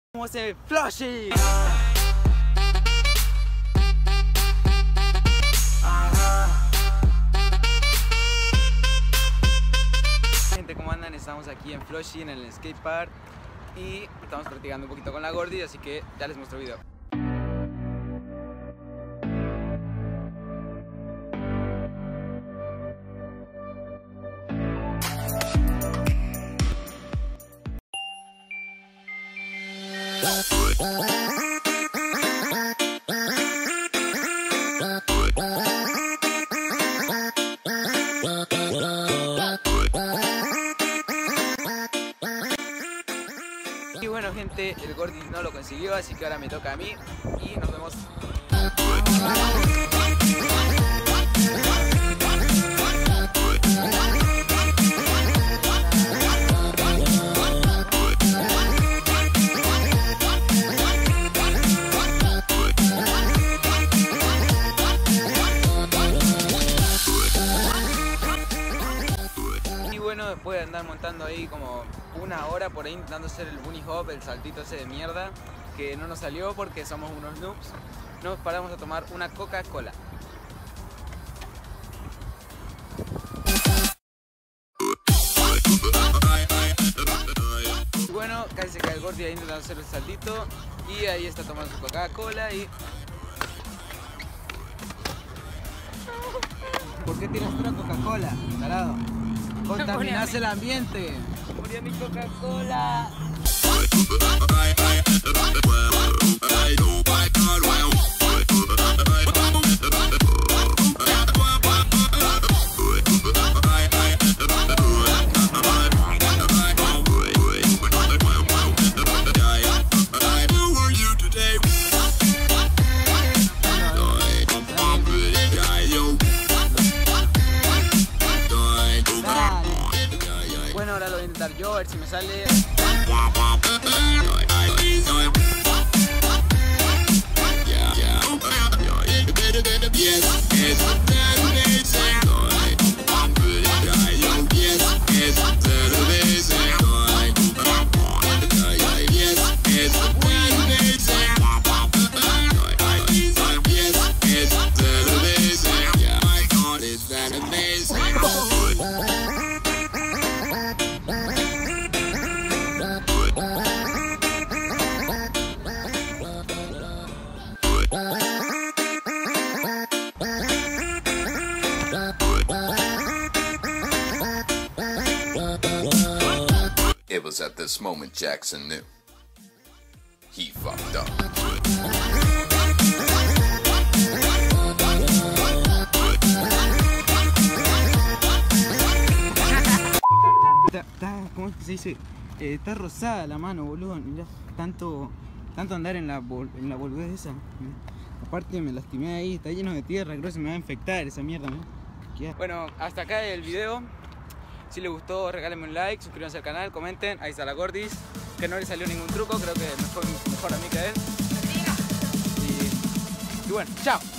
¿Cómo se ve? ¡Flushy! Gente, ¿cómo andan? Estamos aquí en Flushy, en el skatepark, y estamos practicando un poquito con la Gordy, así que ya les muestro el video. Y bueno, gente, el Gordy no lo consiguió, así que ahora me toca a mí y nos vemos. Bueno, después de andar montando ahí como una hora por ahí intentando hacer el bunny hop, el saltito ese de mierda, que no nos salió porque somos unos noobs, nos paramos a tomar una Coca-Cola. Y bueno, casi se cae el Gordy ahí intentando hacer el saltito, y ahí está tomando su Coca-Cola y... ¿Por qué tiras otra Coca-Cola, tarado? Contaminás el ambiente. Murió mi Coca-Cola. Bueno, ahora lo voy a intentar yo, a ver si me sale. It was at this moment Jackson knew he fucked up. ¿Cómo se dice? Está rosada la mano, boludo. Mirá, tanto andar en la boludez esa. Aparte me lastimé ahí, está lleno de tierra, creo que se me va a infectar esa mierda, ¿no? Bueno, hasta acá el video. Si les gustó, regálenme un like, suscríbanse al canal, comenten. Ahí está la Gordis, que no le salió ningún truco, creo que me fue mejor a mí que a él. Y bueno, chao.